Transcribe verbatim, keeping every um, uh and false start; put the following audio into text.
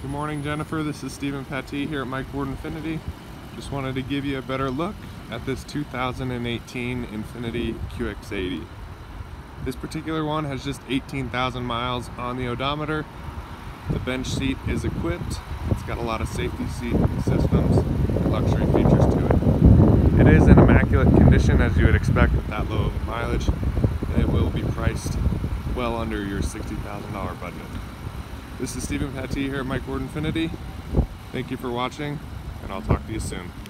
Good morning, Jennifer. This is Stephen Pattee here at Mike Ward Infiniti. Just wanted to give you a better look at this two thousand eighteen Infiniti Q X eighty. This particular one has just eighteen thousand miles on the odometer. The bench seat is equipped. It's got a lot of safety seat systems and luxury features to it. It is in immaculate condition, as you would expect with that low of mileage. It will be priced well under your sixty thousand dollar budget. This is Stephen Pattee here at Mike Ward Infiniti. Thank you for watching, and I'll talk to you soon.